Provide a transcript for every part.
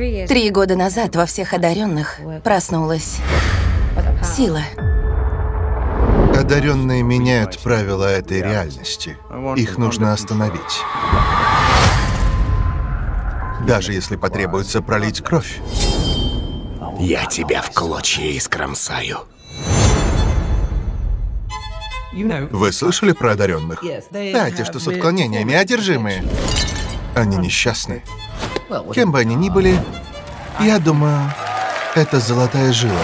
3 года назад во всех одаренных проснулась сила. Одаренные меняют правила этой реальности. Их нужно остановить. Даже если потребуется пролить кровь. Я тебя в клочья искромсаю. Вы слышали про одаренных? Да, те, что с отклонениями, одержимые. Они несчастны. Кем бы они ни были, я думаю, это золотая жила.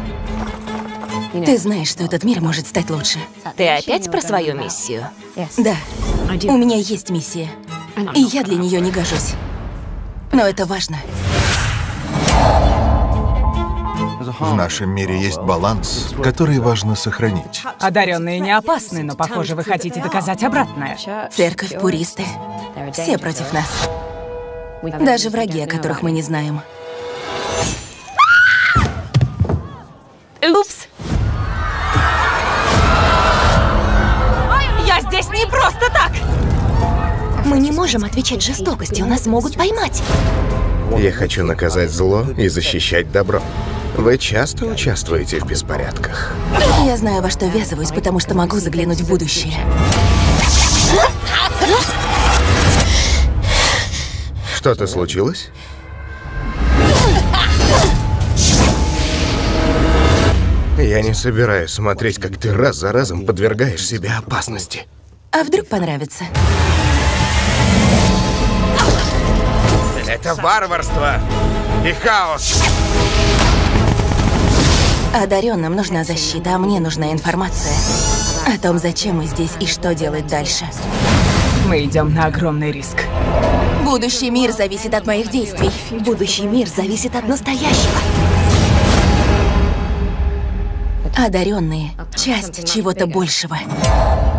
Ты знаешь, что этот мир может стать лучше. Ты опять про свою миссию? Да, у меня есть миссия, и я для нее не гожусь. Но это важно. В нашем мире есть баланс, который важно сохранить. Одаренные не опасны, но, похоже, вы хотите доказать обратное. Церковь, пуристы, все против нас. Даже враги, о которых мы не знаем. Упс. Я здесь не просто так! Мы не можем отвечать жестокостью, нас могут поймать. Я хочу наказать зло и защищать добро. Вы часто участвуете в беспорядках? Я знаю, во что ввязываюсь, потому что могу заглянуть в будущее. Что-то случилось? Я не собираюсь смотреть, как ты раз за разом подвергаешь себя опасности. А вдруг понравится? Это варварство и хаос. Одаренным нужна защита, а мне нужна информация о том, зачем мы здесь и что делать дальше. Мы идем на огромный риск. Будущий мир зависит от моих действий. Будущий мир зависит от настоящего. Одаренные — часть чего-то большего.